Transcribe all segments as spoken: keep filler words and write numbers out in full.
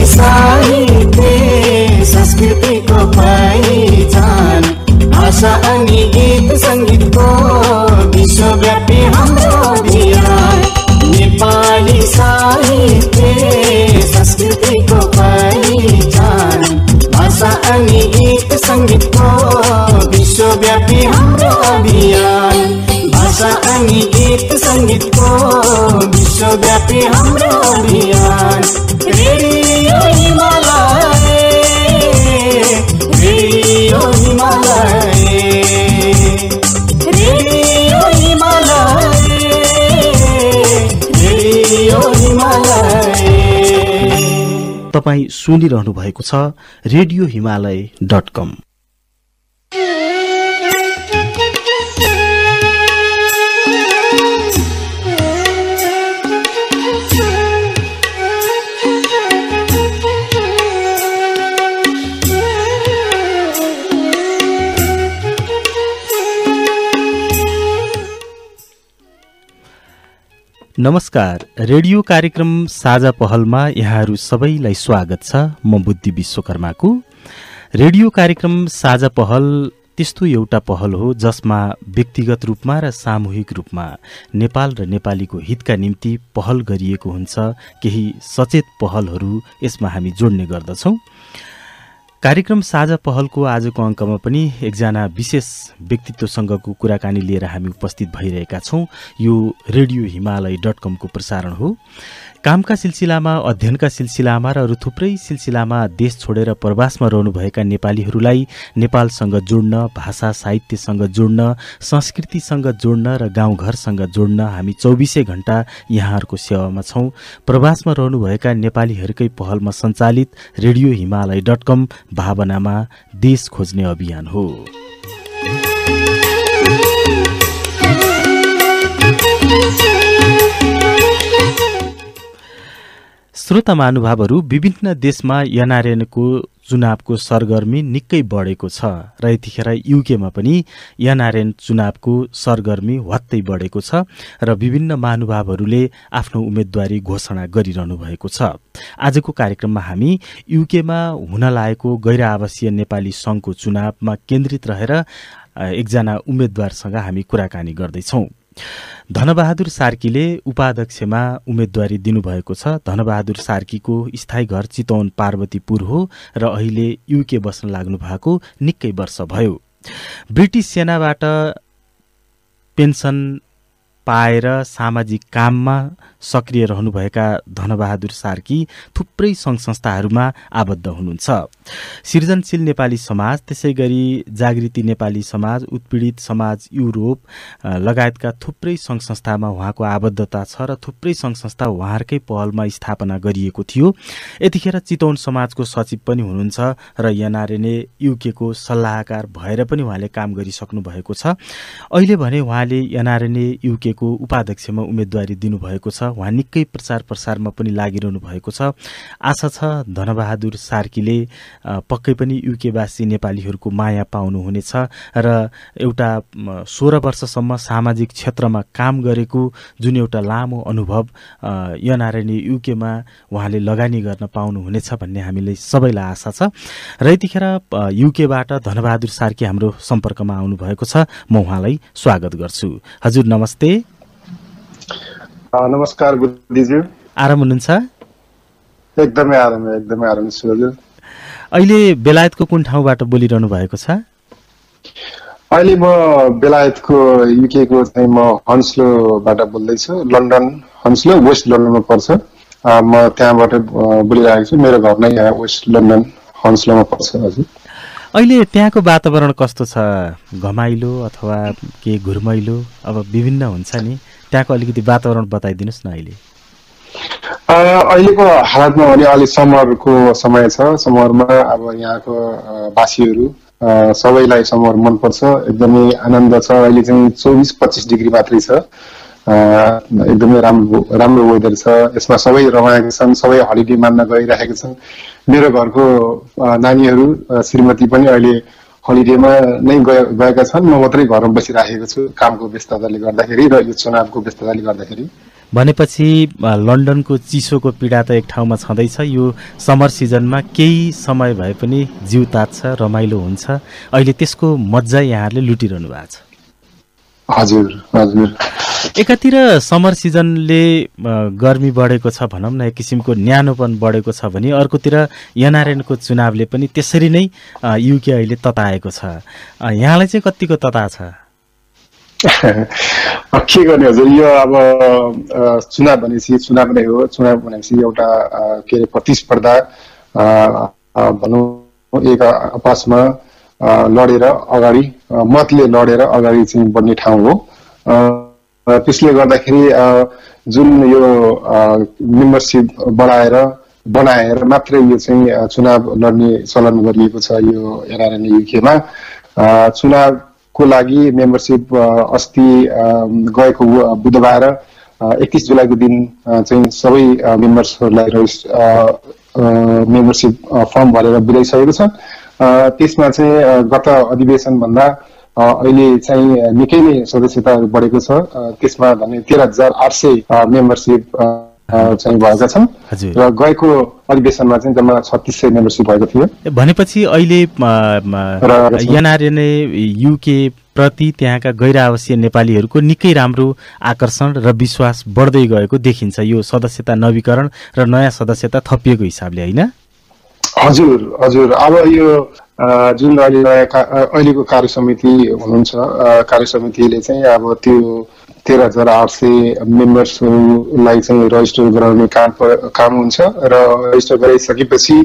साहित्य संस्कृतिको पहिचान भाषा अनि गीत संगीतको विश्वव्यापी हाम्रो अभियान नेपाली साहित्य संस्कृतिको पहिचान भाषा अनि गीत संगीतको विश्वव्यापी हाम्रो अभियान भाषा अनि गीत संगीतको विश्वव्यापी हाम्रो अभियान radio Himalaya radio Himalaya radio Himalaya radio Himalaya. तपाईं सुनिरहनु भएको छ रेडियो हिमालय डट कम। नमस्कार, रेडियो कार्यक्रम साझा पहलमा यहाँहरू सबैलाई स्वागत छ। म बुद्धि विश्वकर्माको। रेडियो कार्यक्रम साझा पहल त्यस्तो एउटा पहल हो जसमा व्यक्तिगत रूपमा र सामूहिक रूपमा नेपाल र नेपालीको हितका निम्ति पहल गरिएको हुन्छ। केही सचेत पहलहरू यसमा हामी जोड्ने गर्दछौँ। कार्यक्रम साझा पहलको आजको अङ्कमा पनि एकजना विशेष व्यक्तित्वसँगको कुराकानी लिएर हामी उपस्थित भइरहेका छौँ। यो रेडियो हिमालय डट कमको प्रसारण हो। कामका सिलसिलामा, अध्ययनका सिलसिलामा र अरू थुप्रै सिलसिलामा देश छोडेर प्रवासमा रहनुभएका नेपालीहरूलाई नेपालसँग जोड्न, भाषा साहित्यसँग जोड्न, संस्कृतिसँग जोड्न र गाउँघरसँग जोड्न हामी चौबिसै घण्टा यहाँहरूको सेवामा छौँ। प्रवासमा रहनुभएका नेपालीहरूकै पहलमा सञ्चालित रेडियो हिमालय डट कम भावनामा देश खोज्ने अभियान हो। श्रोता महानुभावहरू, विभिन्न देशमा एनआरएनको चुनावको सरगर्मी निकै बढेको छ र यतिखेर युकेमा पनि एनआरएन चुनावको सरगर्मी हत्तै बढेको छ र विभिन्न महानुभावहरूले आफ्नो उम्मेदवारी घोषणा गरिरहनु भएको छ। आजको कार्यक्रममा हामी युकेमा हुन लागेको गैर आवासीय नेपाली सङ्घको चुनावमा केन्द्रित रहेर एकजना उम्मेदवारसँग हामी कुराकानी गर्दैछौँ। धनबहादुर सार्कीले उपाध्यक्षमा उम्मेदवारी दिनुभएको छ। धनबहादुर सार्कीको स्थायी घर चितवन पार्वतीपुर हो र अहिले युके बस्न लाग्नु भएको निकै वर्ष भयो। ब्रिटिस सेनाबाट पेन्सन पाएर सामाजिक काममा सक्रिय रहनुभएका धनबहादुर सार्की थुप्रै सङ्घ संस्थाहरूमा आबद्ध हुनुहुन्छ। सृजनशील नेपाली समाज, त्यसै गरी जागृति नेपाली समाज, उत्पीडित समाज युरोप लगायतका थुप्रै सङ्घ संस्थामा उहाँको आबद्धता छ र थुप्रै सङ्घ संस्था उहाँहरूकै पहलमा स्थापना गरिएको थियो। यतिखेर चितवन समाजको सचिव पनि हुनुहुन्छ र एनआरएनए युकेको सल्लाहकार भएर पनि उहाँले काम गरिसक्नु भएको छ। अहिले भने उहाँले एनआरएनए युकेको उपाध्यक्षमा उम्मेदवारी दिनुभएको छ। उहाँ निकै प्रचार प्रसारमा पनि लागिरहनु भएको छ। आशा छ धनबहादुर सार्कीले पक्कै पनि युकेवासी नेपालीहरूको माया पाउनुहुनेछ र एउटा सोह्र वर्षसम्म सामाजिक क्षेत्रमा काम गरेको जुन एउटा लामो अनुभव एनआरएनए युकेमा उहाँले लगानी गर्न पाउनुहुनेछ भन्ने हामीले सबैलाई आशा छ। र यतिखेर युकेबाट धनबहादुर सार्की हाम्रो सम्पर्कमा आउनुभएको छ। म उहाँलाई स्वागत गर्छु। हजुर नमस्ते। नमस्कार बुद्धिज्यू। आराम हुनुहुन्छ? एकदमै आराम एकदमै आराम छु हजुर। अहिले बेलायतको कुन ठाउँबाट बोलिरहनु भएको छ? अहिले म बेलायतको युकेको चाहिँ म हन्सलोबाट बोल्दैछु। लन्डन हन्सलो वेस्ट लन्डनमा पर्छ। म त्यहाँबाट बोलिरहेको छु। मेरो घर नै यहाँ वेस्ट लन्डन हन्सलोमा पर्छ हजुर। अहिले त्यहाँको वातावरण कस्तो छ? घमाइलो अथवा के घुरमैलो? अब विभिन्न हुन्छ नि, त्यहाँको अलिकति वातावरण बताइदिनुहोस् न। अहिले अहिलेको हालतमा भने अलि समरको समय छ। समरमा अब यहाँको वासीहरू सबैलाई समर मनपर्छ, एकदमै आनन्द छ। अहिले चाहिँ चौबिस पच्चिस डिग्री मात्रै छ। एकदमै राम्रो राम्रो वेदर छ। यसमा सबै रमाएका छन्, सबै हलिडे मान्न गइरहेका छन्। मेरो घरको नानीहरू श्रीमती पनि अहिले हलिडेमा नै गएका छन्। म मात्रै घरमा बसिराखेको छु कामको व्यस्तताले गर्दाखेरि र यो चुनावको व्यस्तताले गर्दाखेरि। भनेपछि लन्डनको चिसोको पीडा त एक ठाउँमा छँदैछ। यो समर सिजनमा केही समय भए पनि जिउ तात्छ, रमाइलो हुन्छ। अहिले त्यसको मजा यहाँहरूले लुटिरहनु भएको छ। हजुर हजुर। एकातिर समर सिजनले गर्मी बढेको छ भनौँ न, एक किसिमको न्यानोपन बढेको छ भने अर्कोतिर एनआरएनको चुनावले पनि त्यसरी नै युके अहिले तताएको छ। यहाँलाई चाहिँ कतिको तता छ? के गर्ने हजुर, यो अब चुनाव भनेपछि चुनाव नै हो। चुनाव भनेपछि एउटा के अरे प्रतिस्पर्धा भनौँ, एक आपसमा लडेर अगाडि मतले लडेर अगाडि चाहिँ बढ्ने ठाउँ हो। त्यसले गर्दाखेरि जुन यो मेम्बरसिप बढाएर बनाएर मात्रै यो चाहिँ चुनाव लड्ने चलन गरिएको छ यो एनआरएन युकेमा। चुनावको लागि मेम्बरसिप अस्ति गएको बुधबार एकतीस जुलाईको दिन चाहिँ सबै मेम्बर्सहरूलाई मेम्बरसिप फर्म भरेर बुझाइसकेको छ। त्यसमा चाहिँ गत अधिवेशन भन्दा अहिले चाहिँ निकै नै सदस्यताहरू बढेको छ। त्यसमा भने तेह्र हजार आठ सय मेम्बरसिप चाहिँ भएका छन् र गएको अधिवेशनमा चाहिँ जम्मा छत्तीस सय मेम्बरसिप भएको थियो। भनेपछि अहिले एनआरएनए युके प्रति त्यहाँका गैर आवासीय नेपालीहरूको निकै राम्रो आकर्षण र विश्वास बढ्दै गएको देखिन्छ, यो सदस्यता नवीकरण र नयाँ सदस्यता थपिएको हिसाबले, होइन? हजुर हजुर। अब यो जुन अहिले अहिलेको कार्य समिति हुनुहुन्छ, कार्य समितिले चाहिँ अब त्यो तेह्र हजार आठ सय मेम्बर्सहरूलाई चाहिँ रजिस्टर गराउने काम काम हुन्छ र रजिस्टर गराइसकेपछि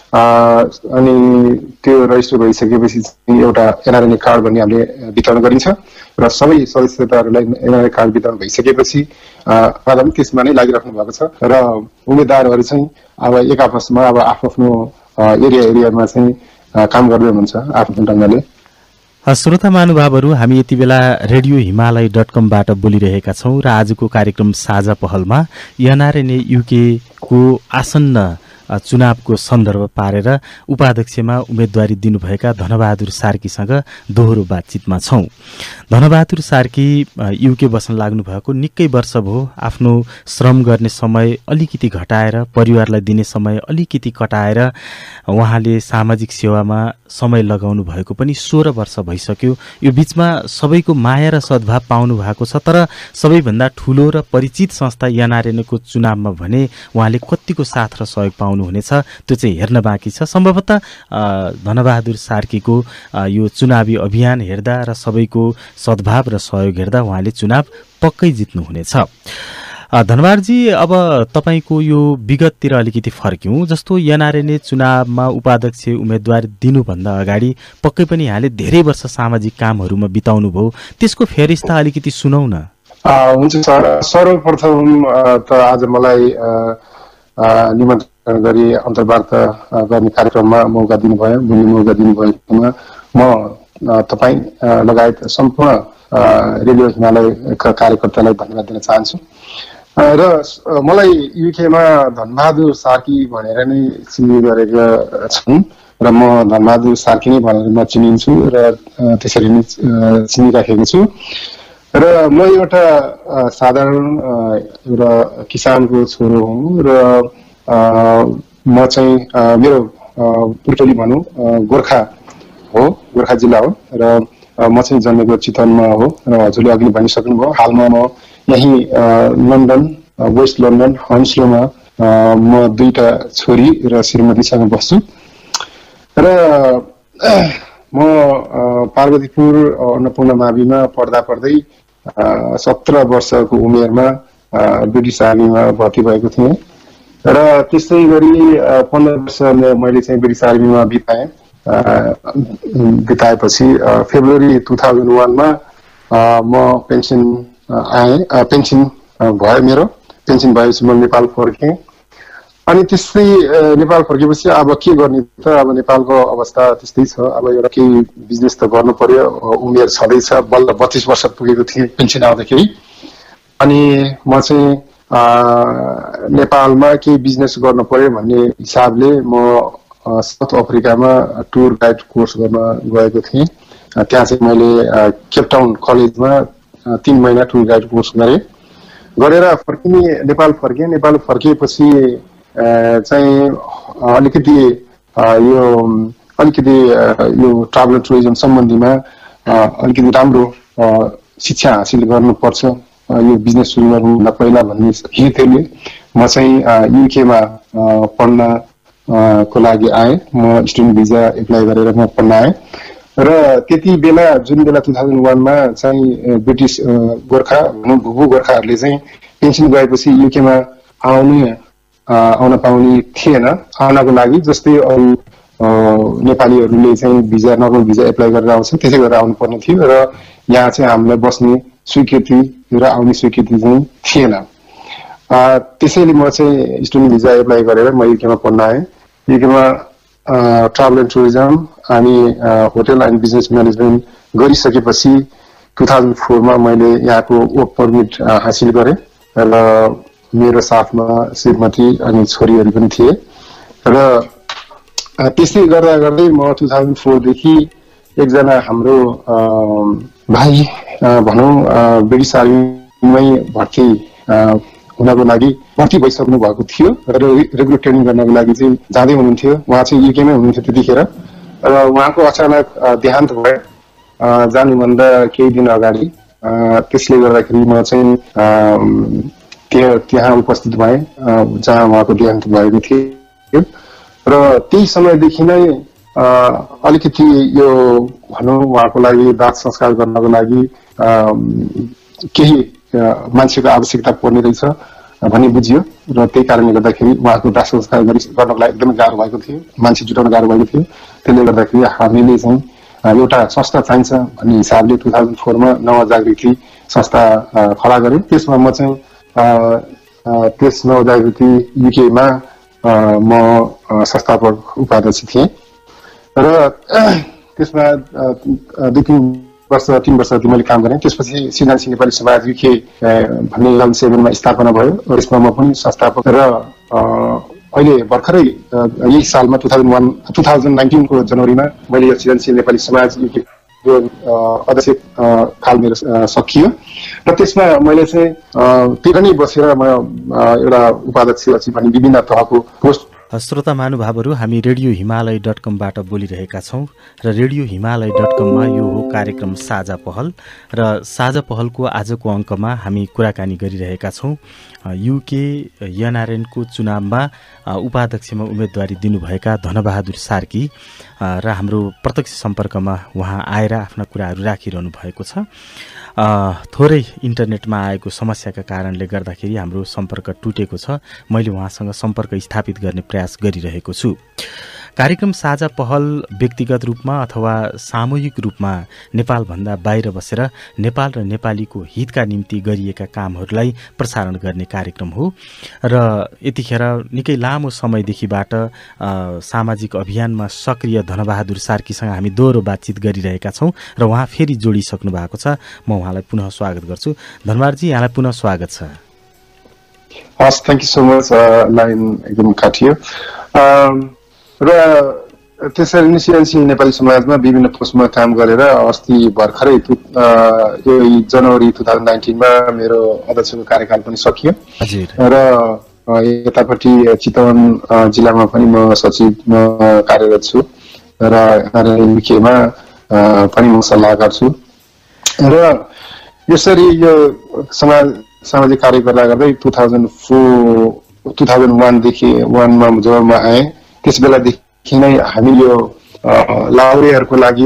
अनि त्यो रजिस्टर भइसकेपछि एउटा एनआरएनए कार्ड भन्ने हामीले वितरण गरिन्छ र सबै सदस्यताहरूलाई एनआरएनए कार्ड वितरण भइसकेपछि आगामी त्यसमा नै लागिराख्नु भएको छ र उम्मेदवारहरू चाहिँ अब एक आपसमा अब आफ्नो एरिया एरियामा चाहिँ काम गर्दै हुनुहुन्छ आफ्नो ढङ्गले। श्रोता महानुभावहरू, हामी यति बेला रेडियो हिमालय डट कमबाट बोलिरहेका छौँ र आजको कार्यक्रम साझा पहलमा एनआरएनए युके को आसन्न चुनावको सन्दर्भ पारेर उपाध्यक्षमा उम्मेदवारी दिनुभएका धनबहादुर सार्कीसँग दोहोरो बातचितमा छौँ। धनबहादुर सार्की युके बस्न लाग्नु भएको निकै वर्ष भयो। आफ्नो श्रम गर्ने समय अलिकति घटाएर, परिवारलाई दिने समय अलिकति कटाएर उहाँले सामाजिक सेवामा समय लगाउनु भएको पनि सोह्र वर्ष भइसक्यो। यो बिचमा सबैको माया र सद्भाव पाउनु भएको छ, तर सबैभन्दा ठुलो र परिचित संस्था एनआरएनको चुनावमा भने उहाँले कतिको साथ र सहयोग पाउनुहुनेछ त्यो चाहिँ हेर्न बाँकी छ। सम्भवतः धनबहादुर सार्कीको यो चुनावी अभियान हेर्दा र सबैको सद्भाव र सहयोग हेर्दा उहाँले चुनाव पक्कै जित्नुहुनेछ। धनबहादुरजी, अब तपाईको यो विगततिर अलिकति फर्क्यौं। जस्तो एनआरएनए चुनावमा उपाध्यक्ष उम्मेदवार दिनुभन्दा अगाडि पक्कै पनि यहाँले धेरै वर्ष सामाजिक कामहरूमा बिताउनु भयो, त्यसको फेरिस्ता अलिकति सुनौ न। हुन्छ सर। सर्वप्रथम त आज मलाई निमन्त्रण गरी अन्तर्वार्ता गर्ने कार्यक्रममा मौका दिनुभयो, बोल्ने मौका दिनुभएकोमा म तपाईँ लगायत सम्पूर्ण रेडियो हिमालयका कार्यकर्तालाई धन्यवाद दिन चाहन्छु। र मलाई युकेमा धनबहादुर सार्की भनेर नै चिन्ने गरेका छन् र म धनबहादुर सार्की नै भनेर म चिनिन्छु र त्यसरी नै चिनिराखेको छु। र म एउटा साधारण एउटा किसानको छोरो हुँ र म चाहिँ मेरो पुर्तोली भनौँ गोर्खा हो, गोर्खा जिल्ला हो र म चाहिँ जन्मेको चितवनमा हो र हजुरले अघि भनिसक्नुभयो। हालमा म यहीँ लन्डन, वेस्ट लन्डन हन्सलोमा म दुईटा छोरी र श्रीमतीसँग बस्छु र म पार्वतीपुर अन्नपूर्ण माविमा पढ्दा पढ्दै सत्र वर्षको उमेरमा ब्रिटिस आर्मीमा भर्ती भएको थिएँ र त्यस्तै गरी पन्ध्र वर्ष मैले चाहिँ ब्रिटिस आर्मीमा बिताएँ। बिताएपछि फेब्रुअरी टु थाउजन्ड वानमा म पेन्सन आएँ, पेन्सन भयो मेरो। पेन्सन भएपछि म नेपाल फर्केँ। अनि त्यस्तै नेपाल फर्केपछि अब के गर्ने त, अब नेपालको अवस्था त्यस्तै छ। अब एउटा केही बिजनेस त गर्नु पर्यो, उमेर छँदैछ, बल्ल बत्तीस वर्ष पुगेको थिएँ पेन्सन आउँदाखेरि। अनि म चाहिँ नेपालमा केही बिजनेस गर्नु पर्यो भन्ने हिसाबले म साउथ अफ्रिकामा टुर गाइड कोर्स गर्न गएको थिएँ। त्यहाँ चाहिँ मैले केपटाउन कलेजमा तीन महिना टुर गाइड कोर्स गरेँ गरेर फर्किने नेपाल फर्केँ। नेपाल फर्किएपछि चाहिँ अलिकति यो अलिकति यो ट्राभल टुरिज्म सम्बन्धीमा अलिकति राम्रो शिक्षा हासिल गर्नुपर्छ यो बिजनेस सुरु गर्नुभन्दा पहिला भन्ने हेतुले म चाहिँ युकेमा पढ्न को लागि आएँ। म स्टुडेन्ट भिजा एप्लाई गरेर म पढ्न आएँ र त्यति बेला जुन बेला टु थाउजन्ड वानमा चाहिँ ब्रिटिस गोर्खा भनौँ भुभु गोर्खाहरूले चाहिँ पेन्सन गएपछि युकेमा आउनु आउन पाउने थिएन। आउनको लागि जस्तै अरू नेपालीहरूले चाहिँ भिजा नर्मल भिजा एप्लाई गरेर आउँछ त्यसै गरेर आउनु पर्ने थियो र यहाँ चाहिँ हामीलाई बस्ने स्वीकृति र आउने स्वीकृति चाहिँ थिएन। त्यसैले म चाहिँ स्टुडेन्ट भिजा एप्लाई गरेर म युकेमा पढ्न आएँ। युकेमा ट्राभल एन्ड टुरिज्म अनि होटल एन्ड बिजनेस म्यानेजमेन्ट गरिसकेपछि टु थाउजन्ड फोरमा मैले यहाँको वर्क पर्मिट हासिल गरेँ र मेरो साथमा श्रीमती अनि छोरीहरू पनि थिए र त्यसै गर्दा गर्दै म टु थाउजन्ड फोरदेखि एकजना हाम्रो भाइ भनौँ ब्रिटिस आर्मीमै भर्ती हुनको लागि भर्ती भइसक्नु भएको थियो र रेगुलर ट्रेनिङ गर्नको लागि चाहिँ जाँदै हुनुहुन्थ्यो। उहाँ चाहिँ युकेमै हुनुहुन्थ्यो त्यतिखेर र उहाँको अचानक देहान्त भयो जानुभन्दा केही दिन अगाडि। त्यसले गर्दाखेरि म चाहिँ त्यहाँ त्यहाँ उपस्थित भएँ जहाँ उहाँको देहान्त भएको थियो र त्यही समयदेखि नै अलिकति यो भनौँ उहाँको लागि दाह संस्कार गर्नको लागि केही मान्छेको आवश्यकता पर्ने रहेछ भन्ने बुझियो र त्यही कारणले गर्दाखेरि उहाँको दाह संस्कार गर्नको लागि एकदमै गाह्रो भएको थियो। मान्छे जुटाउन गाह्रो भएको थियो। त्यसले गर्दाखेरि हामीले चाहिँ एउटा संस्था चाहिन्छ भन्ने हिसाबले टु थाउजन्ड फोरमा नवजागृति संस्था खडा गरेँ। त्यसमा म चाहिँ त्यस नवजागृति युकेमा म संस्थापक उपाध्यक्ष थिएँ र त्यसमा दुई तिन वर्ष तीन वर्ष जति मैले काम गरेँ। त्यसपछि सिद्धान्त नेपाली समाज युके भन्ने इलेभेन सेभेनमा स्थापना भयो। त्यसमा म पनि संस्थापक र अहिले भर्खरै यही सालमा two thousand one two thousand नाइन्टिनको जनवरीमा मैले यो सिद्धान्त नेपाली समाज युके अध्यक्ष काल मेरो सकियो र त्यसमा मैले चाहिँ त्यही नै बसेर म एउटा उपाध्यक्ष भन्ने विभिन्न तहको पोस्ट। श्रोता महानुभावहरू, हामी रेडियो हिमालय डट कमबाट बोलिरहेका छौँ र रेडियो हिमालय डट कममा यो हो कार्यक्रम साझा पहल र साझा पहलको आजको अङ्कमा हामी कुराकानी गरिरहेका छौँ युके एनआरएनको चुनावमा उपाध्यक्षमा उम्मेदवारी दिनुभएका धनबहादुर सार्की र हाम्रो प्रत्यक्ष सम्पर्कमा उहाँ आएर आफ्ना कुराहरू राखिरहनु भएको छ। थोरै इन्टरनेटमा आएको समस्याका कारणले गर्दाखेरि हाम्रो सम्पर्क टुटेको छ। मैले उहाँसँग सम्पर्क स्थापित गर्ने प्रयास गरिरहेको छु। कार्यक्रम साझा पहल व्यक्तिगत रूपमा अथवा सामूहिक रूपमा नेपालभन्दा बाहिर बसेर नेपाल र नेपालीको हितका निम्ति गरिएका कामहरूलाई प्रसारण गर्ने कार्यक्रम हो र यतिखेर निकै लामो समयदेखिबाट सामाजिक अभियानमा सक्रिय धनबहादुर सार्कीसँग हामी दोहोरो बातचित गरिरहेका छौँ र उहाँ फेरि जोडिसक्नु भएको छ। म उहाँलाई पुनः स्वागत गर्छु। धनबहादुरजी, यहाँलाई पुनः स्वागत छ। हस्, thank you so much. Line एकदम काटियो र त्यसरी नै सिएनसी नेपाली समाजमा विभिन्न पोस्टमा काम गरेर अस्ति भर्खरै यो जनवरी टु थाउजन्ड नाइन्टिनमा मेरो अध्यक्षको कार्यकाल पनि सकियो र यतापट्टि चितवन जिल्लामा पनि म सचिवमा कार्यरत छु र युकेमा पनि म सल्लाहकार छु र यसरी यो समाज सामाजिक कार्य गर्दा गर्दै two thousand four two thousand वानदेखि वानमा जब म आएँ त्यस बेलादेखि नै हामी यो लाहुरेहरूको लागि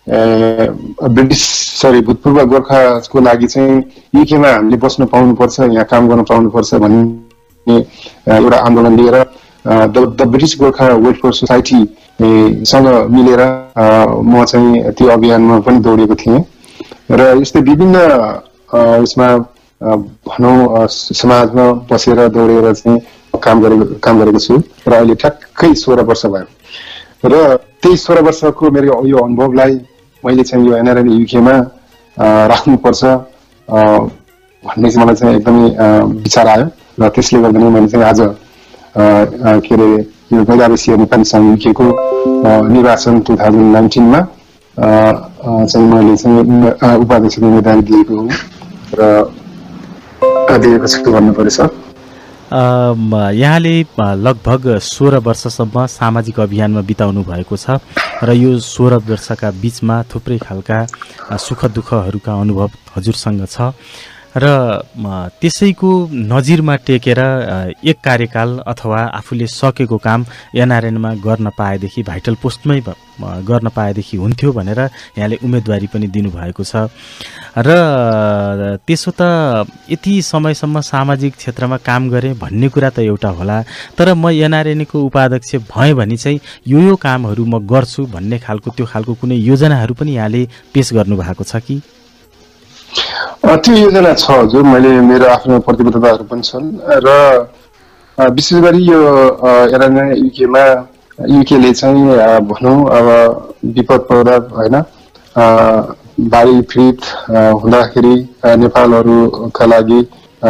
ब्रिटिस सरी भूतपूर्व गोर्खाको लागि चाहिँ युकेमा हामीले बस्न पाउनुपर्छ, यहाँ काम गर्न पाउनुपर्छ भन्ने एउटा आन्दोलन लिएर द ब्रिटिस गोर्खा वेलफेयर सोसाइटीसँग मिलेर म चाहिँ त्यो अभियानमा पनि दौडेको थिएँ र यस्तै विभिन्न उसमा भनौँ समाजमा बसेर दौडेर चाहिँ काम गरेको काम गरेको छु र अहिले ठ्याक्कै सोह्र वर्ष भयो र त्यही सोह्र वर्षको मेरो यो अनुभवलाई मैले चाहिँ यो एनआरएन युकेमा राख्नुपर्छ भन्ने चाहिँ मलाई चाहिँ एकदमै विचार आयो र त्यसले गर्दा नै मैले चाहिँ आज के अरे यो गैरावेशीय नेपाली सङ्घ युकेको निर्वाचन टु थाउजन्ड नाइन्टिनमा चाहिँ मैले चाहिँ उपाध्यक्षको उम्मेदवारी दिएको हुँ र दिएको छु भन्नुपर्छ। यहाँले लगभग सोह्र वर्षसम्म सामाजिक अभियानमा बिताउनु भएको छ र यो सोह्र वर्षका बिचमा थुप्रै खालका सुख दुःखहरूका अनुभव हजुरसँग छ र त्यसैको नजिरमा टेकेर एक कार्यकाल अथवा आफूले सकेको काम एनआरएनमा गर्न पाएदेखि भाइटल पोस्टमै गर्न पाएदेखि हुन्थ्यो भनेर यहाँले उम्मेदवारी पनि दिनुभएको छ र त्यसो त यति समयसम्म सामाजिक क्षेत्रमा काम गरेँ भन्ने कुरा त एउटा होला, तर म एनआरएनको उपाध्यक्ष भएँ भने चाहिँ यो यो कामहरू म गर्छु भन्ने खालको त्यो खालको कुनै योजनाहरू पनि यहाँले पेश गर्नुभएको छ कि? त्यो योजना छ जो मैले मेरो आफ्नो प्रतिबद्धताहरू पनि छन् र विशेष गरी यो एनआरएन युकेमा युकेले चाहिँ भनौँ अब विपद पर्दा होइन बाढी पीडित हुँदाखेरि नेपालहरूका लागि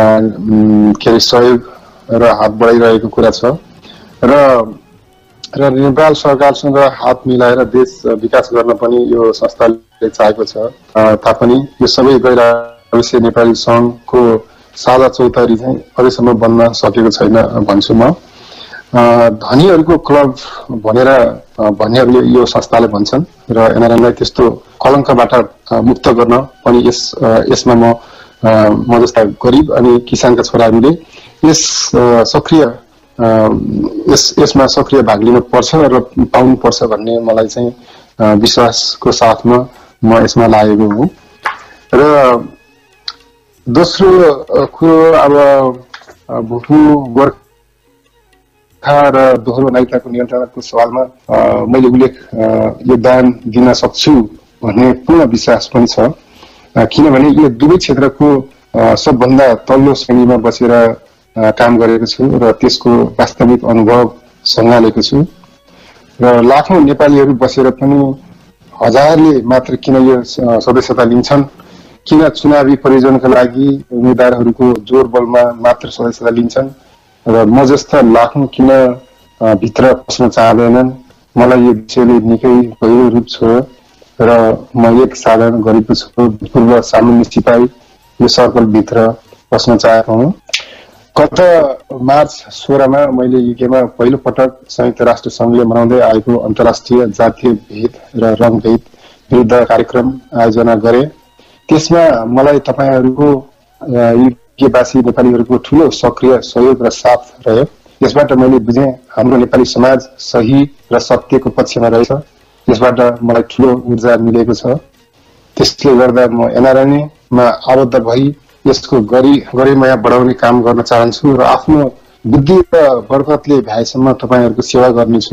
के अरे सहयोग र हात बढाइरहेको कुरा छ र र नेपाल सरकारसँग हात मिलाएर देश विकास गर्न पनि यो संस्थाले चाहेको छ तापनि यो सबै गैर अवश्य नेपाली सङ्घको साझा चौतारी चाहिँ अझैसम्म बन्न सकेको छैन भन्छु म। धनीहरूको क्लब भनेर भन्नेहरूले यो संस्थाले भन्छन् र एनआरएनलाई त्यस्तो कलङ्कबाट मुक्त गर्न पनि यस यसमा म म जस्ता गरिब अनि किसानका छोराहरूले यस सक्रिय यस यसमा सक्रिय भाग लिनु पर्छ र पाउनु पर्छ भन्ने मलाई चाहिँ विश्वासको साथमा म यसमा लागेको हुँ। र दोस्रो कुरो अब भूखु गोर्खा र दोहोरो नागरिकताको नियन्त्रणको सवालमा मैले उल्लेख योगदान दिन सक्छु भन्ने पूर्ण विश्वास पनि छ, किनभने यो दुवै क्षेत्रको सबभन्दा तल्लो श्रेणीमा बसेर काम गरेको छु र त्यसको वास्तविक अनुभव सँगालेको छु र लाखौं नेपालीहरू बसेर पनि हजारले मात्र किन यो सदस्यता लिन्छन्, किन चुनावी प्रयोजनका लागि उम्मेदवारहरूको जोर बलमा मात्र सदस्यता लिन्छन् र म जस्ता लाखौं किन भित्र पस्न चाहँदैनन्। मलाई यो विषयले निकै गहिरो रूप छ र म एक साधारण गरिबको छु, पूर्व सामान्य सिपाही यो सर्कलभित्र पस्न चाहेको हुँ। गत मार्च सोह्रमा मैले युकेमा पहिलो पटक संयुक्त राष्ट्र संघले मनाउँदै आएको अन्तर्राष्ट्रिय जातीय भेद र रङभेद विरुद्ध कार्यक्रम आयोजना गरे। त्यसमा मलाई तपाईहरूको युकेवासी नेपालीहरूको ठूलो सक्रिय सहयोग र साथ रह्यो। यसबाट मैले बुझेँ हाम्रो नेपाली समाज सही र सत्यको पक्षमा रहेछ। यसबाट मलाई ठूलो ऊर्जा मिलेको छ। त्यसले गर्दा म एनआरएनमा आबद्ध भई यसको गरी गरिमाया बढाउने काम गर्न चाहन्छु र आफ्नो बुद्धि र बरकतले भ्याएसम्म तपाईहरूको सेवा गर्नेछु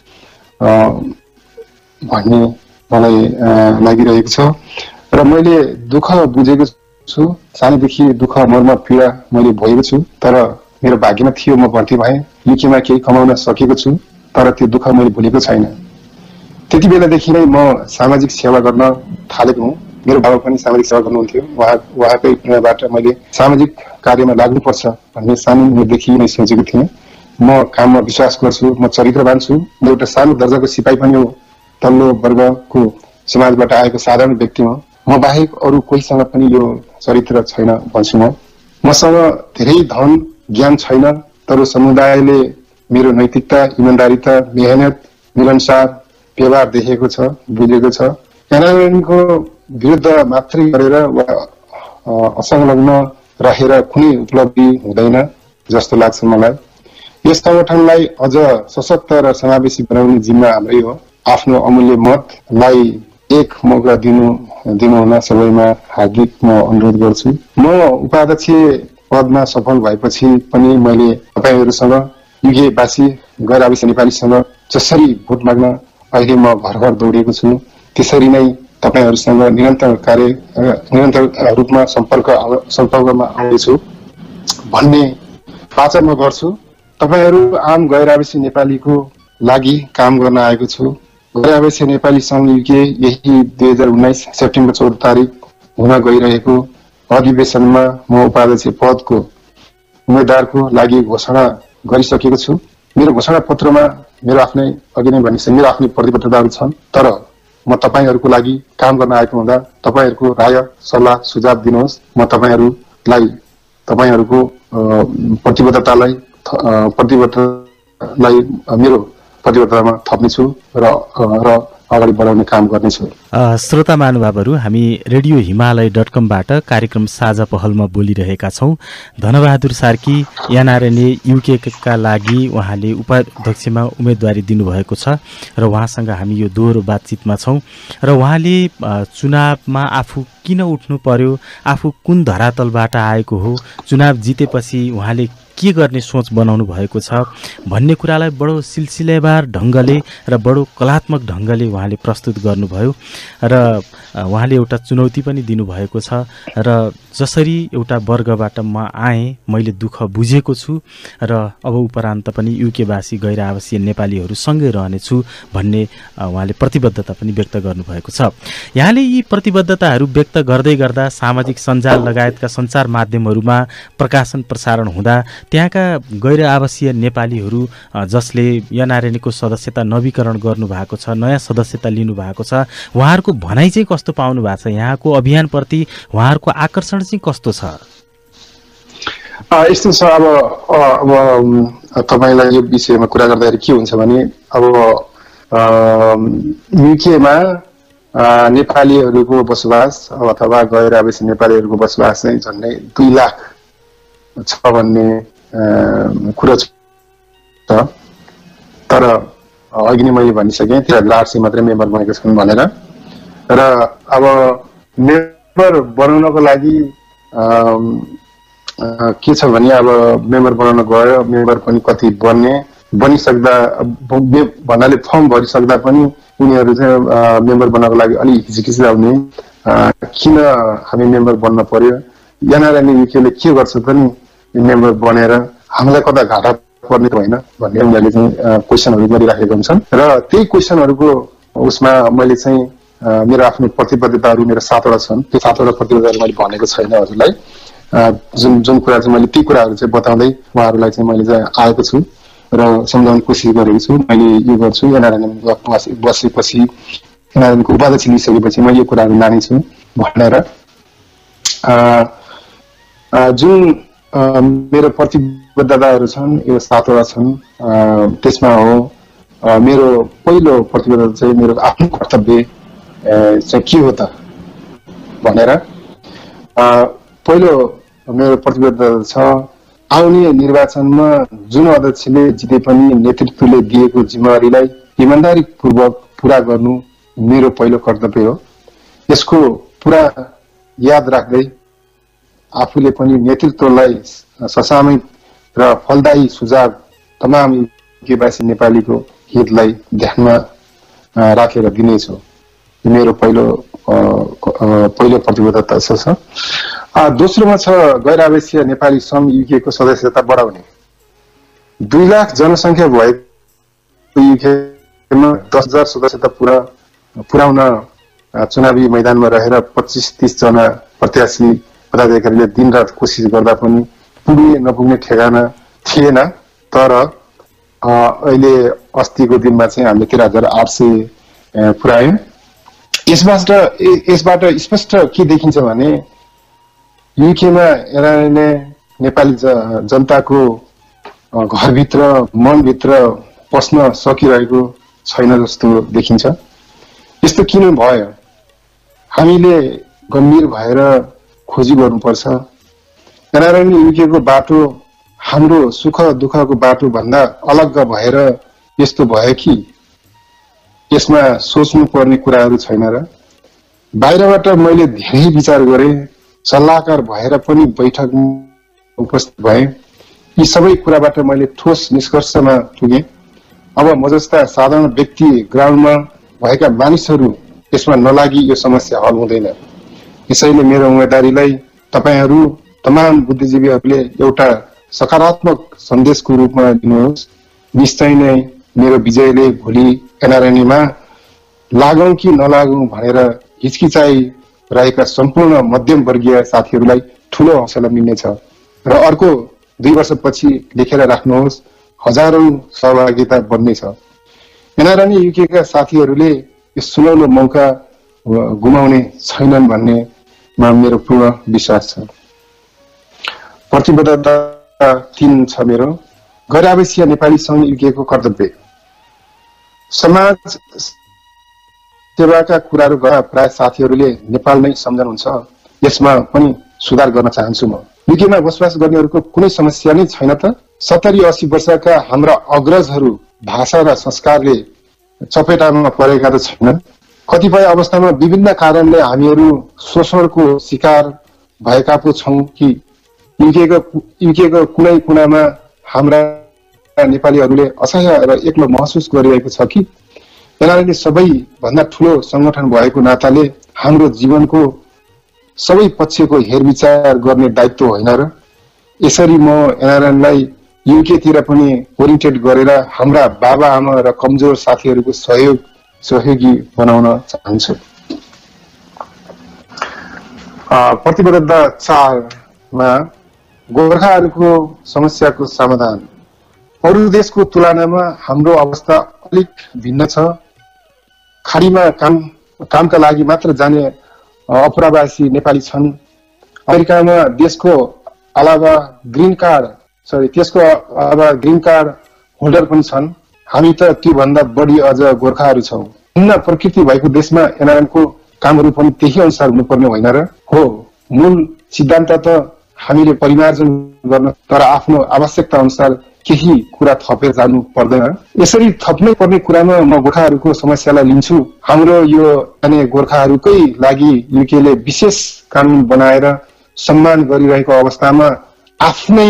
भन्ने मलाई लागिरहेको छ। र मैले दुःख बुझेको छु, सानैदेखि दुःख मर्म पीडा मैले भोगेको छु, तर मेरो भाग्यमा थियो म भर्ती भएँ, युकेमा केही कमाउन सकेको छु, तर त्यो दुःख मैले भुलेको छैन। त्यति बेलादेखि नै म सामाजिक सेवा गर्न थालेको हुँ। मेरो बाबा पनि सामाजिक सेवा गर्नुहुन्थ्यो, उहाँ उहाँकै प्रेरणाबाट मैले सामाजिक कार्यमा लाग्नुपर्छ भन्ने सानो उमेरदेखि नै सोचेको थिएँ। म काममा विश्वास गर्छु, म चरित्रवान छु, म एउटा सानो दर्जाको सिपाही पनि हो, तल्लो वर्गको समाजबाट आएको साधारण व्यक्ति हो। म बाहेक अरू कोहीसँग पनि यो चरित्र छैन भन्छु म। मसँग धेरै धन ज्ञान छैन, तर समुदायले मेरो नैतिकता, इमानदारिता, मेहनत, मिलनसार व्यवहार देखेको छ, बुझेको छ। एनआरएनको विरुद्ध मात्रै गरेर वा असंलग्न रहेर कुनै उपलब्धि हुँदैन जस्तो लाग्छ मलाई। यस संगठनलाई अझ सशक्त र समावेशी बनाउने जिम्मा हाम्रै हो। आफ्नो अमूल्य मतलाई एक मौका दिनु दिनुहुन सबैमा हार्दिक म अनुरोध गर्छु। म उपाध्यक्ष पदमा सफल भएपछि पनि मैले तपाईहरूसँग युकेवासी गैर आवासीय नेपालीसँग जसरी भोट माग्न अहिले म घर घर दौडिएको छु, त्यसरी नै तपाईहरूसँग निरन्तर कार्य निरन्तर रूपमा सम्पर्क सम्पर्कमा आउँदैछु भन्ने वाचा म गर्छु। तपाईहरू आम गैर आवासीय नेपालीको लागि काम गर्न आएको छु। गैर आवासीय नेपाली संघ युके यही दुई हजार उन्नाइस सेप्टेम्बर चौध तारिक हुन गइरहेको अधिवेशनमा म उपाध्यक्ष पदको उम्मेदवारको लागि घोषणा गरिसकेको छु। मेरो घोषणा पत्रमा मेरो आफ्नै अघि नै भनिसके मेरो आफ्नै प्रतिबद्धताहरू छन्, तर म तपाईहरूको लागि काम गर्न आएको हुँदा तपाईहरूको राय सल्लाह सुझाव दिनुहोस्। म तपाईहरूलाई तपाईहरुको प्रतिबद्धतालाई प्रतिबद्धतालाई मेरो प्रतिबद्धतामा थप्नेछु र र अगाडि बढाउने काम गर्नेछु। श्रोता महानुभावहरू, हामी रेडियो हिमालय डट कमबाट कार्यक्रम साझा पहलमा बोलिरहेका छौँ। धनबहादुर सार्की एनआरएनए युकेका लागि उहाँले उपाध्यक्षमा उम्मेदवारी दिनुभएको छ र उहाँसँग हामी यो दोहोरो बातचितमा छौँ र उहाँले चुनावमा आफू किन उठ्नु पर्यो, आफू कुन धरातलबाट आएको हो, चुनाव जितेपछि उहाँले के गर्ने सोच बनाउनु भएको छ भन्ने कुरालाई बडो सिलसिलेवार ढङ्गले र बडो कलात्मक ढङ्गले उहाँले प्रस्तुत गर्नुभयो र उहाँले एउटा चुनौती पनि दिनुभएको छ र जसरी एउटा वर्गबाट म आएँ, मैले दुःख बुझेको छु र अब उपरान्त पनि युकेवासी गैर आवासीय नेपालीहरू सँगै रहनेछु भन्ने उहाँले प्रतिबद्धता पनि व्यक्त गर्नुभएको छ। यहाँले यी प्रतिबद्धताहरू व्यक्त गर्दै गर्दा सामाजिक सञ्जाल लगायतका सञ्चार माध्यमहरूमा प्रकाशन प्रसारण हुँदा त्यहाँका गैर आवासीय नेपालीहरू जसले एनआरएनएको सदस्यता नवीकरण गर्नुभएको छ, नयाँ सदस्यता लिनुभएको छ, उहाँहरूको भनाइ चाहिँ कस्तो पाउनु भएको छ? यहाँको अभियानप्रति उहाँहरूको आकर्षण चाहिँ कस्तो छ? यस्तो छ, अब अब तपाईँलाई यो विषयमा कुरा गर्दाखेरि के हुन्छ भने अब युकेमा नेपालीहरूको बसोबास अथवा गैर आवासीय नेपालीहरूको बसोबास चाहिँ झन्डै दुई लाख छ भन्ने कुरा छ। तर अघि नै मैले भनिसकेँ तेह्र आठ सय मात्रै मेम्बर बनेका छन् भनेर। र अब मेम्बर बनाउनको लागि के छ भने अब मेम्बर बनाउन गयो, मेम्बर पनि कति बन्ने बनिसक्दा भन्नाले फर्म भरिसक्दा पनि उनीहरू चाहिँ मेम्बर बनाउनको लागि अलि हिचकिचाउने, किन हामी मेम्बर बन्न पर्यो, एनआरएनए युकेले के गर्छ त नि मेम्बर बनेर हामीलाई कता घाटा पर्ने होइन भन्ने उनीहरूले चाहिँ क्वेसनहरू गरिराखेका हुन्छन्। र त्यही क्वेसनहरूको उसमा मैले चाहिँ मेरो आफ्नो प्रतिबद्धताहरू मेरो सातवटा छन्। त्यो सातवटा प्रतिबद्धताहरू मैले भनेको छैन हजुरलाई। जुन जुन कुरा चाहिँ मैले ती कुराहरू चाहिँ बताउँदै उहाँहरूलाई चाहिँ मैले चाहिँ आएको छु र सम्झाउने कोसिस गरेको छु। मैले यो गर्छु, एनआरएनएमा बसेपछि एनआरएनएको उपाध्यक्ष लिइसकेपछि म यो कुराहरू लानेछु भनेर जुन मेरो प्रतिबद्धताहरू छन् यो सातवटा छन्। त्यसमा हो मेरो पहिलो प्रतिबद्धता चाहिँ मेरो आफ्नो कर्तव्य चाहिँ के हो त भनेर। पहिलो मेरो प्रतिबद्धता छ आउने निर्वाचनमा जुन अध्यक्षले जिते पनि नेतृत्वले दिएको जिम्मेवारीलाई इमानदारीपूर्वक पूरा गर्नु मेरो पहिलो कर्तव्य हो। यसको पुरा याद राख्दै आफूले पनि नेतृत्वलाई ससामयिक र फलदायी सुझाव तमाम युकेवासी नेपालीको हितलाई ध्यानमा राखेर दिनेछु। मेरो पहिलो पहिलो प्रतिबद्धता छ। दोस्रोमा छ गैर आवासीय नेपाली सङ्घ युकेको सदस्यता बढाउने। दुई लाख जनसङ्ख्या भएको युकेमा दस हजार सदस्यता पुरा पुर्याउन चुनावी मैदानमा रहेर पच्चिस तीस जना प्रत्याशी पदाधिकारीले दिनरात कोसिस गर्दा पनि पुग्ने नपुग्ने ठेगाना थिएन। तर अहिले अस्तिको दिनमा चाहिँ हामीले तेह्र हजार आठ सय पुर्यायौँ। यसबाट यसबाट स्पष्ट के देखिन्छ भने युकेमा एनआरएनए नेपाली जनताको घरभित्र मनभित्र पस्न सकिरहेको छैन जस्तो देखिन्छ। यस्तो किन भयो? हामीले गम्भीर भएर खोजी गर्नुपर्छ। एनआरएनए युकेको बाटो हाम्रो सुख दुःखको बाटो भन्दा अलग भएर यस्तो भयो कि यसमा सोच्नु पर्ने कुराहरू छैन र? बाहिरबाट मैले धेरै विचार गरेँ, सल्लाहकार भएर पनि बैठकमा उपस्थित भएँ। यी सबै कुराबाट मैले ठोस निष्कर्षमा पुगेँ। अब म जस्ता साधारण व्यक्ति ग्राउन्डमा भएका मानिसहरू यसमा नलागी यो समस्या हल हुँदैन। यसैले मेरो उम्मेदवारीलाई तपाईहरू तमाम बुद्धिजीवीहरूले एउटा सकारात्मक सन्देशको रूपमा लिनुहोस्। निश्चय नै मेरो विजयले भोलि एनआरएनएमा लागौं कि नलागौं भनेर हिचकिचाइ रहेका सम्पूर्ण मध्यम वर्गीय साथीहरूलाई ठूलो हौसला मिल्नेछ। र अर्को दुई वर्षपछि लेखेर राख्नुहोस्, हजारौं सहभागिता बढ्नेछ। एनआरएनए युकेका साथीहरूले यो सुनौलो मौका गुमाउने छैनन् भन्नेमा मेरो पूर्ण विश्वास छ। प्रतिबद्धता तीन छ मेरो। गैर आवासीय नेपाली सङ्घ युकेको कर्तव्य। समाज सेवाका कुराहरू गर्दा प्राय साथीहरूले नेपाल नै सम्झनुहुन्छ, यसमा पनि सुधार गर्न चाहन्छु म। युकेमा बसोबास गर्नेहरूको कुनै समस्या नै छैन त? सत्तरी अस्सी वर्षका हाम्रा अग्रजहरू भाषा र संस्कारले चपेटामा परेका त छैनन्? कतिपय अवस्थामा विभिन्न कारणले हामीहरू शोषणको शिकार भएका पो छौँ कि युकेको युकेको कुनै कुनामा हाम्रा नेपालीहरूले असह्य र एक्लो महसुस गरिरहेको छ कि? एनआरएनले सबैभन्दा ठुलो संगठन भएको नाताले हाम्रो जीवनको सबै पक्षको हेरविचार गर्ने दायित्व होइन र? यसरी म एनआरएनलाई युकेतिर पनि ओरिएन्टेड गरेर हाम्रा बाबा आमा र कमजोर साथीहरूको सहयोग सहयोगी बनाउन चाहन्छु। प्रतिबद्धता चारमा गोर्खाहरूको समस्याको समाधान। अरू देशको तुलनामा हाम्रो अवस्था अलिक भिन्न छ। खाडीमा काम कामका लागि मात्र जाने अप्रवासी नेपाली छन्। अमेरिकामा देशको अलावा ग्रीन कार्ड सरी त्यसको अलावा ग्रीन कार्ड होल्डर पनि छन्। हामी त त्योभन्दा बढी अझ गोर्खाहरू छौँ। भिन्न प्रकृति भएको देशमा एनआरएनको कामहरू पनि त्यही अनुसार हुनुपर्ने होइन र? हो, मूल सिद्धान्त त हामीले परिमार्जन गर्न, तर आफ्नो आवश्यकता अनुसार केही कुरा थपेर जानु पर्दैन। यसरी थप्नै पर्ने कुरामा म गोर्खाहरूको समस्यालाई लिन्छु। हाम्रो यो अनि गोर्खाहरूकै लागि युकेले विशेष कानून बनाएर सम्मान गरिरहेको अवस्थामा आफ्नै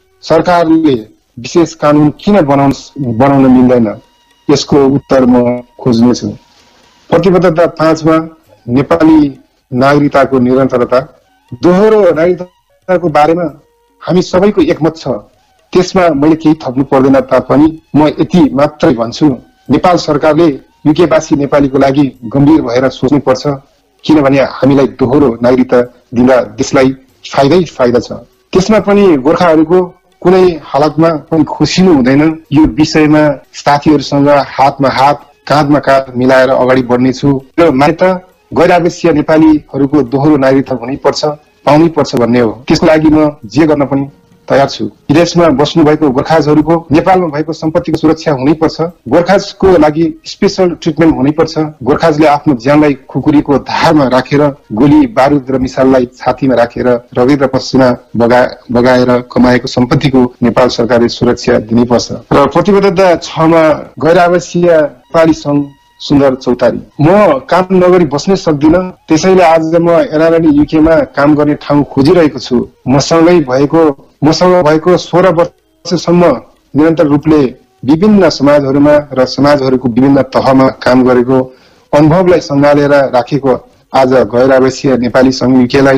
सरकारले विशेष कानून किन बनाउन बनाउन मिल्दैन? यसको उत्तर म खोज्नेछु। प्रतिबद्धता पाँचमा नेपाली नागरिकताको निरन्तरता। दोहोरो नागरिकताको बारेमा हामी सबैको एकमत छ, त्यसमा मैले केही थप्नु पर्दैन तापनि म यति मात्रै भन्छु, नेपाल सरकारले युकेवासी नेपालीको लागि गम्भीर भएर सोच्नुपर्छ, किनभने हामीलाई दोहोरो नागरिकता दिँदा देशलाई फाइदै फाइदा छ। त्यसमा पनि गोर्खाहरूको कुनै हालतमा पनि खुसिनु हुँदैन। यो विषयमा साथीहरूसँग हातमा हात काँधमा काँध मिलाएर अगाडि बढ्नेछु। र मान्यता गैर आवासीय नेपालीहरूको दोहोरो नागरिकता हुनैपर्छ, पाउनै पर्छ भन्ने हो। त्यसको लागि म जे गर्न पनि तयार छु। विदेशमा बस्नु भएको गोर्खाजहरूको नेपालमा भएको सम्पत्तिको सुरक्षा हुनैपर्छ। गोर्खाजको लागि स्पेशल ट्रिटमेन्ट हुनैपर्छ। गोर्खाजले आफ्नो ज्यानलाई खुकुरीको धारमा राखेर गोली बारुद र मिसाललाई छातीमा राखेर रगत र पसिना बगा बगाएर कमाएको सम्पत्तिको नेपाल सरकारले सुरक्षा दिनैपर्छ। र प्रतिबद्धता छमा गैर आवासीय नेपाली सङ्घ सुन्दर चौतारी। म काम नगरी बस्नै सक्दिनँ, त्यसैले आज म एनआरएन युकेमा काम गर्ने ठाउँ खोजिरहेको छु। मसँगै भएको मसँग भएको सोह्र वर्षसम्म निरन्तर रूपले विभिन्न समाजहरूमा र समाजहरूको विभिन्न तहमा काम गरेको अनुभवलाई सँगालेर राखेको आज गैर आवासीय नेपाली सङ्घ युकेलाई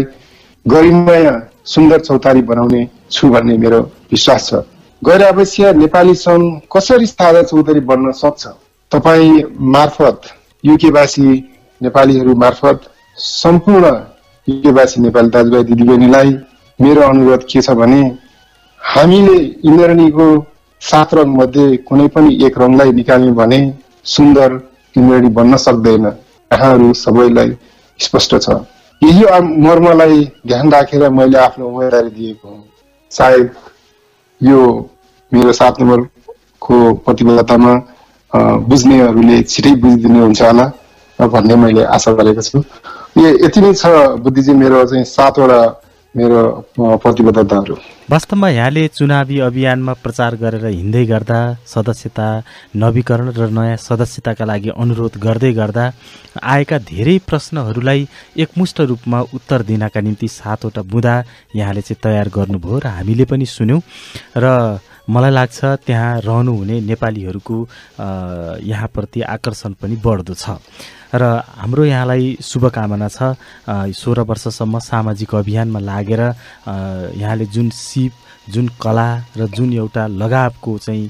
गरिमाय सुन्दर चौतारी बनाउने छु भन्ने मेरो विश्वास छ। गैर आवासीय नेपाली सङ्घ कसरी साझा चौतारी बन्न सक्छ? तपाईँ मार्फत युकेवासी नेपालीहरू मार्फत सम्पूर्ण युकेवासी नेपाली दाजुभाइ दिदीबहिनीलाई मेरो अनुरोध के छ भने, हामीले इन्द्रणीको सात रङ मध्ये कुनै पनि एक रङलाई निकाल्यौँ भने सुन्दर इन्द्रणी बन्न सक्दैन। यहाँहरू सबैलाई स्पष्ट छ। यही मर्मलाई ध्यान राखेर मैले आफ्नो उम्मेदवारी दिएको हुँ। सायद यो मेरो सात नम्बरको प्रतिबद्धतामा बुझ्नेहरूले छिटै बुझिदिनु हुन्छ होला भन्ने मैले आशा गरेको छु। यो यति नै छ बुद्धिजी, मेरो चाहिँ सातवटा मेरो प्रतिबद्धताहरू। वास्तवमा यहाँले चुनावी अभियानमा प्रचार गरेर हिँड्दै गर्दा सदस्यता नवीकरण र नयाँ सदस्यताका लागि अनुरोध गर्दै गर्दा आएका धेरै प्रश्नहरूलाई एकमुष्ट रूपमा उत्तर दिनका निम्ति सातवटा बुँदा यहाँले चाहिँ तयार गर्नुभयो र हामीले पनि सुन्यौँ। र मलाई लाग्छ त्यहाँ रहनुहुने नेपालीहरूको यहाँप्रति आकर्षण पनि बढ्दो छ र हाम्रो यहाँलाई शुभकामना छ। सोह्र वर्षसम्म सामाजिक अभियानमा लागेर यहाँले जुन सिप, जुन कला र जुन एउटा लगावको चाहिँ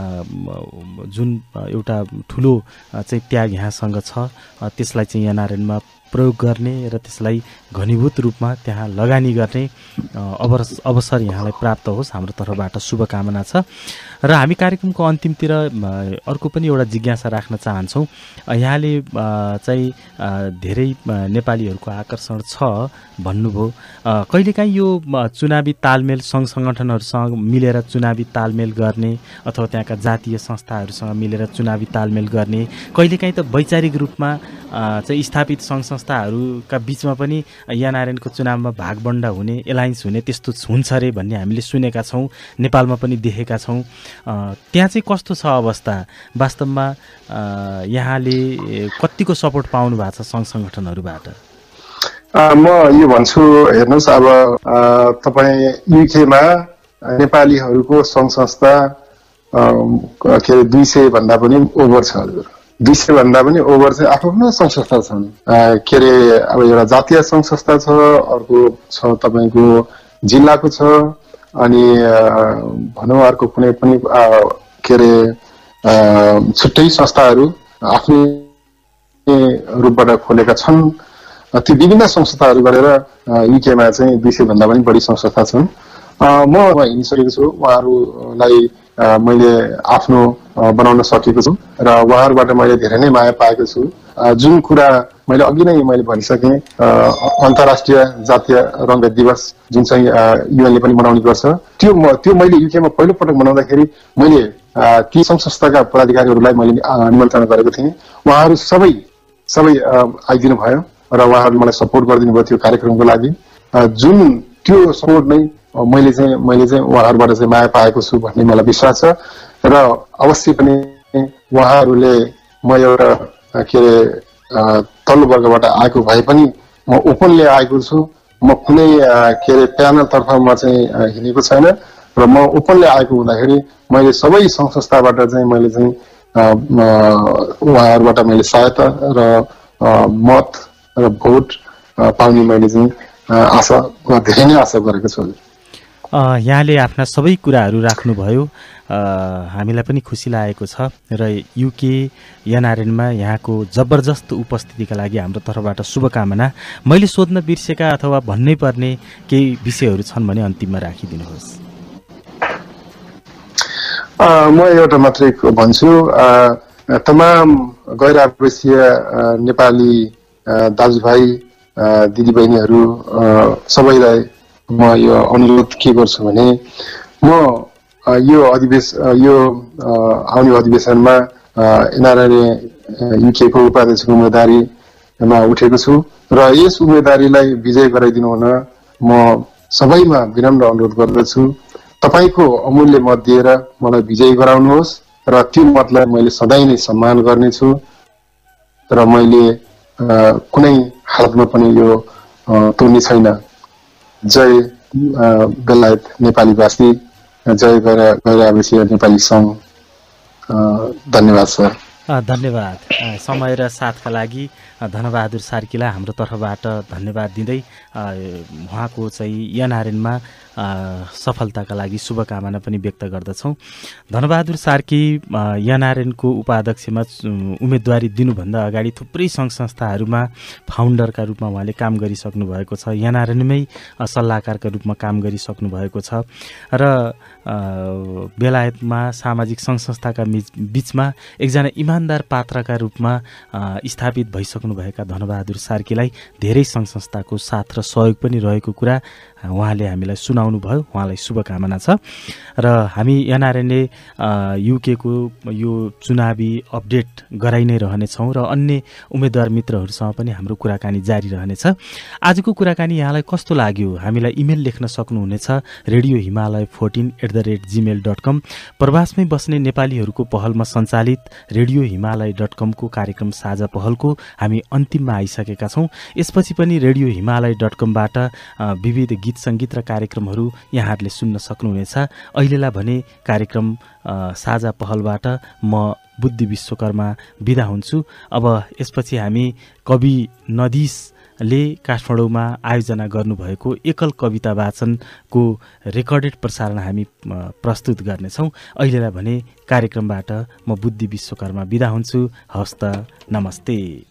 जुन एउटा ठुलो चाहिँ त्याग यहाँसँग छ, त्यसलाई चाहिँ एनआरएनमा प्रयोग गर्ने र त्यसलाई घनीभूत रूपमा त्यहाँ लगानी गर्ने अवसर अवसर यहाँलाई प्राप्त होस्, हाम्रो तर्फबाट शुभकामना छ। र हामी कार्यक्रमको अन्तिमतिर अर्को पनि एउटा जिज्ञासा राख्न चाहन्छौँ। यहाँले चाहिँ धेरै नेपालीहरूको आकर्षण छ भन्नुभयो, कहिलेकाहीँ यो चुनावी तालमेल सङ्घ सङ्गठनहरूसँग मिलेर चुनावी तालमेल गर्ने अथवा त्यहाँका जातीय संस्थाहरूसँग मिलेर चुनावी तालमेल गर्ने, कहिलेकाहीँ त वैचारिक रूपमा चाहिँ स्थापित सङ्घ संस्थाहरूका बिचमा पनि एनआरएनको चुनावमा भागबन्डा हुने, एलायन्स हुने त्यस्तो हुन्छ अरे भन्ने हामीले सुनेका छौँ, नेपालमा पनि देखेका छौँ। त्यहाँ चाहिँ कस्तो छ अवस्था? वास्तवमा यहाँले कतिको सपोर्ट पाउनु भएको छ सङ्घ सङ्गठनहरूबाट? म यो भन्छु, हेर्नुहोस्, अब तपाईँ युकेमा नेपालीहरूको सङ्घ संस्था के अरे दुई सय भन्दा पनि ओभर छ। हजुर, दुई सय भन्दा पनि ओभर चाहिँ आफ्नो सङ्घ संस्था छन्। के अरे अब एउटा जातीय सङ्घ संस्था छ, अर्को छ तपाईँको जिल्लाको छ, अनि भनौँ अर्को कुनै पनि के अरे छुट्टै संस्थाहरू आफ्नै रूपबाट खोलेका छन्। त्यो विभिन्न संस्थाहरू गरेर युकेमा चाहिँ दुई सय भन्दा पनि बढी संस्था छन्। म हिँडिसकेको छु, उहाँहरूलाई मैले आफ्नो बनाउन सकेको छु र उहाँहरूबाट मैले धेरै नै माया पाएको छु। जुन कुरा मैले अघि नै मैले भनिसकेँ, अन्तर्राष्ट्रिय जातीय रङ्गत दिवस जुन चाहिँ युएनले पनि मनाउने गर्छ, त्यो त्यो मैले युकेमा पहिलोपटक मनाउँदाखेरि मैले ती सङ्घ संस्थाका पदाधिकारीहरूलाई मैले निमन्त्रणा गरेको थिएँ। उहाँहरू सबै सबै आइदिनु भयो र उहाँहरूले मलाई सपोर्ट गरिदिनु भयो त्यो कार्यक्रमको लागि। जुन त्यो सपोर्ट नै मैले चाहिँ मैले चाहिँ उहाँहरूबाट चाहिँ माया पाएको छु भन्ने मलाई विश्वास छ। र अवश्य पनि उहाँहरूले म एउटा के अरे तल्लो वर्गबाट आएको भए पनि म ओपनली आएको छु। म कुनै के अरे प्यानल तर्फमा चाहिँ हिँडेको छैन र म ओपनली आएको हुँदाखेरि मैले सबै सङ्घ संस्थाबाट चाहिँ मैले चाहिँ उहाँहरूबाट मैले सहायता र मत र भोट पाउने मैले चाहिँ आशा धेरै नै आशा गरेको छु। यहाँले आफ्ना सबै कुराहरू राख्नुभयो, हामीलाई पनि खुसी लागेको छ र युके एनआरएनमा यहाँको जबरजस्त उपस्थितिका लागि हाम्रो तर्फबाट शुभकामना। मैले सोध्न बिर्सेका अथवा भन्नै पर्ने केही विषयहरू छन् भने अन्तिममा राखिदिनुहोस्। म एउटा मात्रै भन्छु, तमाम गैर आवासीय नेपाली दाजुभाइ दिदीबहिनीहरू सबैलाई म यो अनुरोध के गर्छु भने, म यो अधिवेश यो आउने अधिवेशनमा एनआरए युकेको उपाध्यक्षको उम्मेदवारीमा उठेको छु र यस उम्मेदवारीलाई विजय गराइदिनु हुन म सबैमा विनम्र अनुरोध गर्दछु। तपाईँको अमूल्य मत दिएर मलाई विजयी गराउनुहोस् र त्यो मतलाई मैले सधैँ नै सम्मान गर्नेछु र मैले कुनै हालतमा पनि यो तोड्ने छैन। जय बेलायत नेपालीवासी, जय गैर गैर आवासीय नेपाली सङ्घ। धन्यवाद सर। धन्यवाद। समय र साथका लागि धनबहादुर सार्कीलाई हाम्रो तर्फबाट धन्यवाद दिँदै उहाँको चाहिँ एनआरएनमा सफलताका लागि शुभकामना पनि व्यक्त गर्दछौँ। धनबहादुर सार्की एनआरएनको उपाध्यक्षमा उम्मेदवारी दिनुभन्दा अगाडि थुप्रै सङ्घ संस्थाहरूमा फाउन्डरका रूपमा उहाँले काम गरिसक्नु भएको छ, एनआरएनमै सल्लाहकारका रूपमा काम गरिसक्नु भएको छ र बेलायतमा सामाजिक सङ्घ संस्थाका बिचमा एकजना इमान्दार पात्रका रूपमा स्थापित भइसक्नुभएका धनबहादुर सार्कीलाई धेरै सङ्घ संस्थाको साथ र सहयोग पनि रहेको कुरा उहाँले हामीलाई सुनाउनु भयो। उहाँलाई शुभकामना छ र हामी एनआरएनले युकेको यो चुनावी अपडेट गराइ नै रहनेछौँ र अन्य उम्मेदवार मित्रहरूसँग पनि हाम्रो कुराकानी जारी रहनेछ। आजको कुराकानी यहाँलाई कस्तो लाग्यो? हामीलाई इमेल लेख्न सक्नुहुनेछ radio Himalaya fourteen at the rate gmail dot com. प्रवासमै बस्ने नेपालीहरूको पहलमा सञ्चालित रेडियो हिमालय डट कमको कार्यक्रम साझा पहलको हामी अन्तिममा आइसकेका छौँ। यसपछि पनि रेडियो हिमालय डट कमबाट विविध गीत सङ्गीत र कार्यक्रमहरू यहाँहरूले सुन्न सक्नुहुनेछ। अहिलेलाई भने कार्यक्रम साझा पहलबाट म बुद्धि विश्वकर्मा बिदा हुन्छु। अब यसपछि हामी कवि नदीसले काठमाडौँमा आयोजना गर्नुभएको एकल कविता वाचनको रेकर्डेड प्रसारण हामी प्रस्तुत गर्नेछौँ। अहिलेलाई भने कार्यक्रमबाट म बुद्धि विश्वकर्मा बिदा हुन्छु। हवस् त, नमस्ते।